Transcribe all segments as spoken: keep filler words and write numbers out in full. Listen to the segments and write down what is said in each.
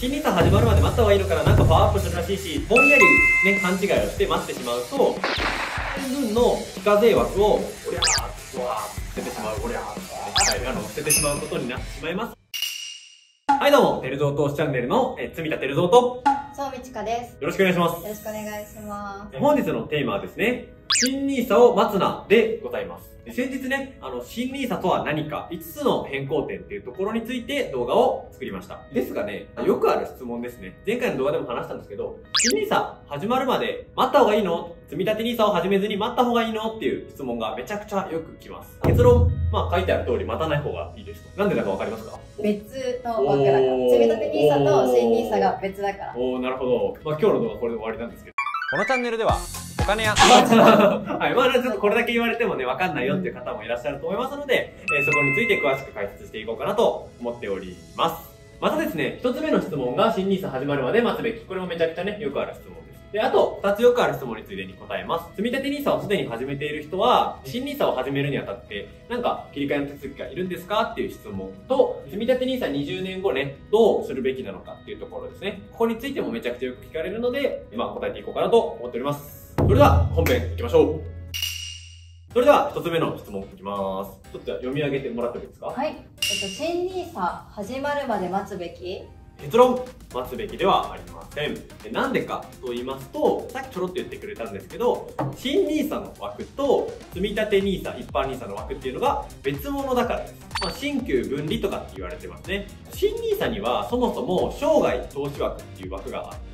新ニーサ始まるまで待った方がいいのかな、なんかパワーアップするらしいし、ぼんやりね、勘違いをして待ってしまうと、半分の非課税枠を、おりゃー、うわー、捨ててしまう、おりゃー、はい、あの、捨ててしまうことになってしまいます。はい、どうも、テルゾー投資チャンネルの、え、つみたてるぞうと、 そうみちかです。 よろしくお願いします。 よろしくお願いします。 本日のテーマはですね、新ニーサを待つなでございます。先日ね、あの、新ニーサとは何かいつつの変更点っていうところについて動画を作りました。ですがね、よくある質問ですね。前回の動画でも話したんですけど、新ニーサ始まるまで待った方がいいの？積み立てニーサを始めずに待った方がいいのっていう質問がめちゃくちゃよく来ます。結論、まあ書いてある通り待たない方がいいですと。なんでだかわかりますか？ 別の枠だから。積み立てニーサと新ニーサが別だから。 おー、なるほど。まあ今日の動画はこれで終わりなんですけど。 このチャンネルではお金やはい、まあちょっとこれだけ言われてもね、わかんないよっていう方もいらっしゃると思いますので、えー、そこについて詳しく解説していこうかなと思っております。またですね、一つ目の質問が新ニーサ始まるまで待つべき。これもめちゃくちゃね、よくある質問です。で、あと、二つよくある質問についてに答えます。積み立てニーサをすでに始めている人は、新ニーサを始めるにあたって、なんか切り替えの手続きがいるんですかっていう質問と、積み立てニーサにじゅうねんごね、どうするべきなのかっていうところですね。ここについてもめちゃくちゃよく聞かれるので、まあ答えていこうかなと思っております。それでは、本編行きましょう。それでは、一つ目の質問いきます。ちょっと読み上げてもらってもいいですか？ はい。えっと、新ニーサ始まるまで待つべき？ 結論、待つべきではありません。なんでかと言いますと、さっきちょろっと言ってくれたんですけど、新ニーサの枠と積み立てニーサ、一般ニーサの枠っていうのが別物だからです。まあ、新旧分離とかって言われてますね。新ニーサにはそもそも生涯投資枠っていう枠があって、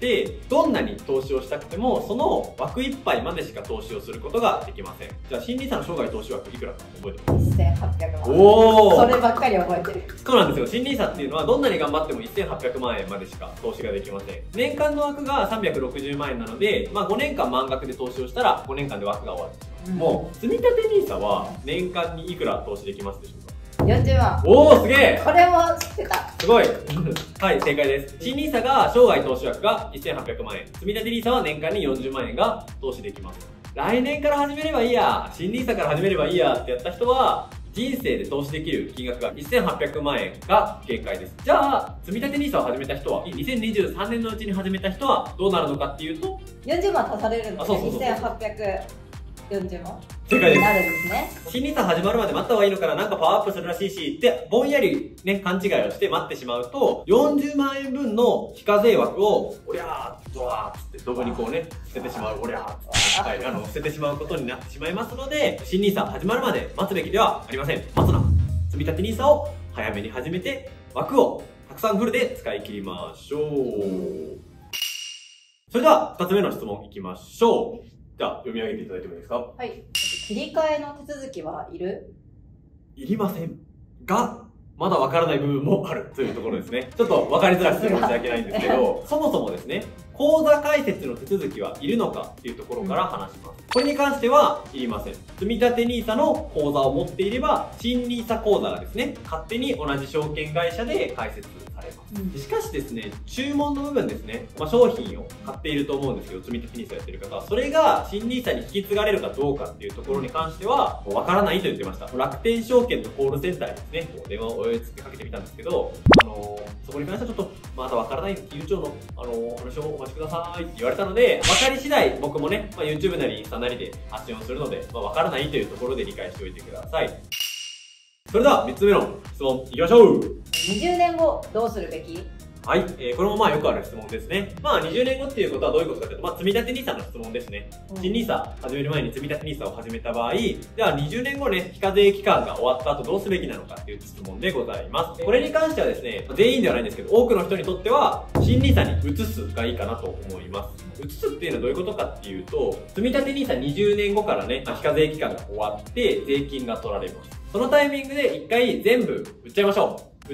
どんなに投資をしたくても、その枠いっぱいまでしか投資をすることができません。じゃあ、新ニーサの生涯投資枠いくらか覚えてます？ せんはっぴゃくまん。 おー！ そればっかり覚えてる。 そうなんですよ。新ニーサっていうのはどんなに頑張ってもせんはっぴゃくまんえんまでしか投資ができません。年間の枠がさんびゃくろくじゅうまんえんなので、まあごねんかん満額で投資をしたらごねんかんで枠が終わってしまう。うん、もう、積み立てニーサは年間にいくら投資できますでしょうか？ よんじゅうまん。 おー、すげえ！ これも知ってた。 すごい。はい、正解です。新ニーサが生涯投資枠がせんはっぴゃくまんえん。積み立てニーサは年間によんじゅうまんえんが投資できます。来年から始めればいいや、新ニーサから始めればいいやってやった人は、人生で投資できる金額がせんはっぴゃくまんえんが限界です。じゃあ、積み立てニーサを始めた人は、にせんにじゅうさんねんのうちに始めた人はどうなるのかっていうと、 よんじゅうまん足されるので、 あそうそうそうにせんはっぴゃくよんじゅうまん正解です。 なるんですね。 新ニーサ始まるまで待った方がいいのかな、なんかパワーアップするらしいし、ってぼんやりね、勘違いをして待ってしまうと、よんじゅうまんえんぶんの非課税枠を、おりゃー、ドワーっつって、どこにこうね、捨ててしまう、おりゃーっつって、はい、あの、捨ててしまうことになってしまいますので、新ニーサ始まるまで待つべきではありません。待つな。積み立てニーサを早めに始めて、枠をたくさんフルで使い切りましょう。それでは、二つ目の質問いきましょう。じゃあ、読み上げていただいてもいいですか？ はい。切り替えの手続きはいる？ いりませんが、まだわからない部分もあるというところですね。ちょっとわかりづらくて申し訳ないんですけど、そもそもですね、口座開設の手続きはいるのかっていうところから話します。これに関してはいりません。積み立てニーサの口座を持っていれば、新ニーサ口座がですね、勝手に同じ証券会社で開設されます。うん、しかしですね、注文の部分ですね、まあ、商品を買っていると思うんですけど、積み立てニーサやってる方は、それが新ニーサに引き継がれるかどうかっていうところに関しては、わからないと言ってました。楽天証券のコールセンターにですね、電話をお呼びつけかけてみたんですけど、あのー、そこに関してはちょっと、まだわからない金融庁の、あのー、話をお待ちくださいって言われたので、わかり次第、僕もね、まあ、YouTube なりインスタなりで発信をするので、まあ、わからないというところで理解しておいてください。それでは、みっつめの質問いきましょう。 にじゅうねんごどうするべき？ はい、えー、これもまあよくある質問ですね。まあにじゅうねんごっていうことはどういうことかというと、まあ積み立てニーサの質問ですね。うん、新ニーサ始める前に積み立てニーサを始めた場合、じゃあにじゅうねんごね、非課税期間が終わった後どうすべきなのかっていう質問でございます。これに関してはですね、全員ではないんですけど、多くの人にとっては、新ニーサに移すがいいかなと思います。移すっていうのはどういうことかっていうと、積み立てニーサにじゅうねんごからね、非課税期間が終わって税金が取られます。そのタイミングで一回全部売っちゃいましょう。売って、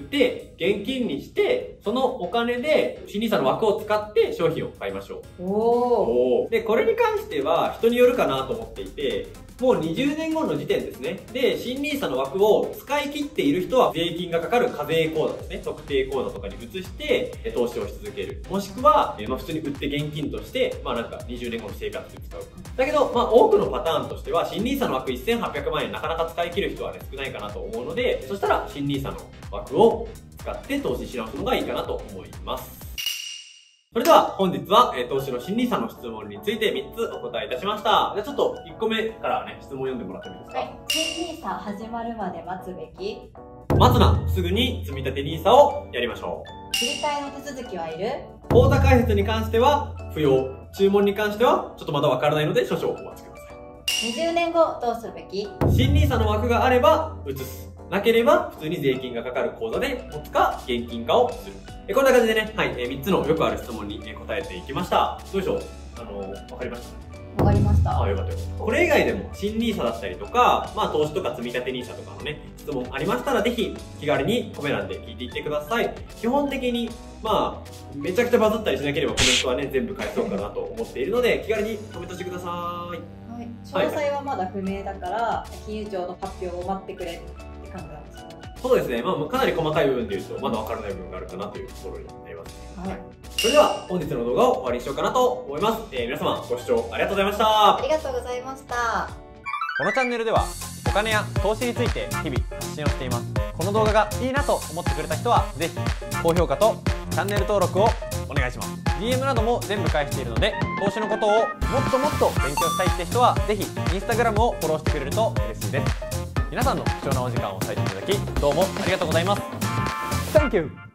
現金にして、そのお金で、新ニーサの枠を使って商品を買いましょう。おー。で、これに関しては人によるかなと思っていて、もうにじゅうねんごの時点ですね。で、新ニーサの枠を使い切っている人は税金がかかる課税口座ですね。特定口座とかに移して、投資をし続ける。もしくは、まあ普通に売って現金として、まあなんかにじゅうねんごの生活で使う。だけど、まあ多くのパターンとしては、新ニーサの枠せんはっぴゃくまんえんなかなか使い切る人はね、少ないかなと思うので、そしたら新ニーサの枠を使って投資し直すのがいいかなと思います。 それでは本日は、えー、投資の新ニーサの質問についてみっつお答えいたしました。じゃあちょっといっこめからね、質問読んでもらってもいいですか？ はい。新ニーサ始まるまで待つべき？ 待つな、すぐに積み立てニーサをやりましょう。 切り替えの手続きはいる？ 口座開設に関しては不要。注文に関してはちょっとまだわからないので少々お待ちください。 にじゅうねんごどうするべき？ 新ニーサの枠があれば移す。なければ普通に税金がかかる口座で持つか現金化をする。えこんな感じでね、はい、えみっつのよくある質問にえ答えていきました。どうでしょう？あのー、わかりましたか？ わかりました。 あ、よかったよかった。これ以外でも新ニーサだったりとか、まあ投資とか積み立てニーサとかのね、質問ありましたらぜひ気軽にコメ欄で聞いていってください。基本的に、まあ、めちゃくちゃバズったりしなければコメントはね、全部返そうかなと思っているので、気軽にコメントしてください。 はい。詳細はまだ不明だから、金融庁の発表を待ってくれって感じなんですね。 そうですね。まあ、かなり細かい部分で言うと、まだわからない部分があるかなというところになります。 はい。 それでは、本日の動画を終わりにしようかなと思います。えー、皆様、ご視聴ありがとうございました。 ありがとうございました。 このチャンネルではお金や投資について日々発信をしています。この動画がいいなと思ってくれた人はぜひ高評価とチャンネル登録をお願いします。 ディーエム なども全部返しているので、投資のことをもっともっと勉強したいって人はぜひインスタグラムをフォローしてくれると嬉しいです。皆さんの貴重なお時間を割いていただきどうもありがとうございます。 Thank you!